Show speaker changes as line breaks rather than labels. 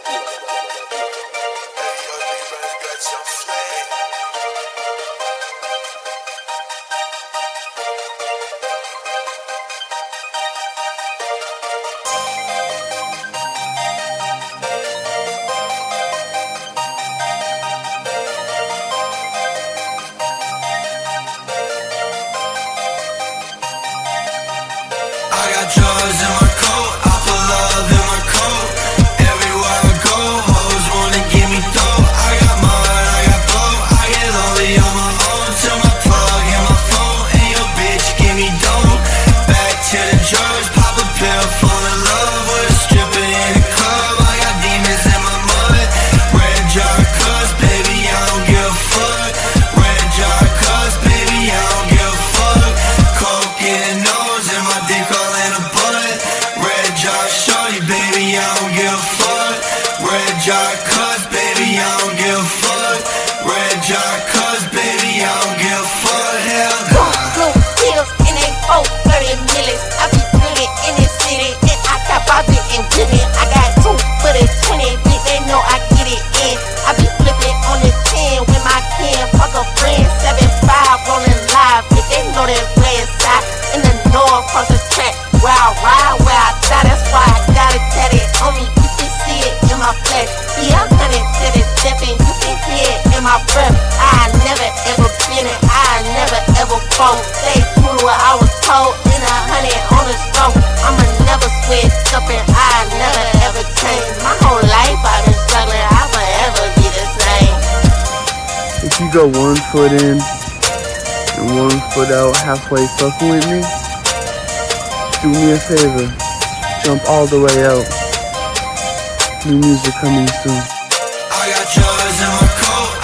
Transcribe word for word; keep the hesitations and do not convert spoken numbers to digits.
Drugs in my coat, I put love in my coat. Everywhere I go, hoes wanna give me dough. I got mine, I got blow, I get lonely on my own. Till my plug in my phone, and your bitch give me dough. Back to the drugs, pop a pill, fall in love with a stripper in the club. I got demons in my mud, red jar cuss, baby, I don't give a fuck. Red jar cuss, baby, I don't give a fuck. Coke in the nose, and my dick all in a shorty, baby, I don't give a fuck. Red jar cuss, baby, I don't give a fuck. Red jar cuss, baby, I don't give a fuck. Hell no.
Blue pills in a four thirty millies. I be good in this city, and I got Bobby and Jimmy. I got two for the twenty, bitch, they know I get it in. I be flipping on the ten with my kin. Fuck a friend, seven five rolling live, bitch, they know that west side. In the north, across the track, where I ride, where I die, that's why I got it tatted on me. You can see it in my flesh. Yeah, I'm hunting to the death, and you can hear it in my breath. I never ever been it, I never ever fall. Stay true to what I was told, in a hundred on the stove. I'ma never switch up, and I never ever change. My whole life I've been struggling, I will ever be the same.
If you go one foot in and one foot out, halfway fucking with me, do me a favor, jump all the way out. New music coming soon.
I got drugs in my coat.